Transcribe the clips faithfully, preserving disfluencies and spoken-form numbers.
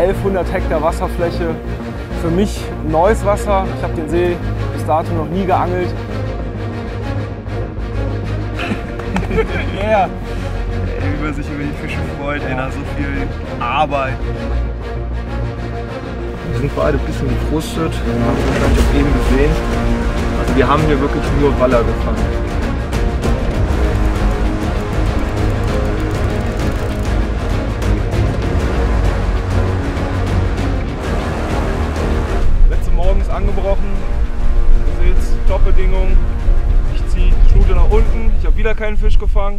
elfhundert Hektar Wasserfläche. Für mich neues Wasser. Ich habe den See bis dato noch nie geangelt. Yeah. Ey, wie man sich über die Fische freut, ey, nach so viel Arbeit. Wir sind beide ein bisschen gefrustet, haben wir vielleicht auch eben gesehen. Also wir haben hier wirklich nur Waller gefangen. Letzte Morgen ist angebrochen. Ihr seht, Top-Bedingungen. Ich ziehe die Schnute nach unten. Ich habe wieder keinen Fisch gefangen.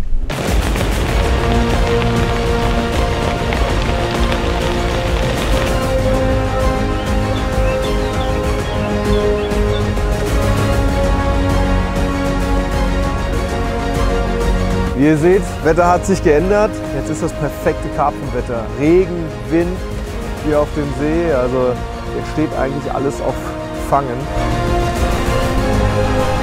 Wie ihr seht, Wetter hat sich geändert. Jetzt ist das perfekte Karpfenwetter. Regen, Wind hier auf dem See. Also jetzt steht eigentlich alles auf Fangen.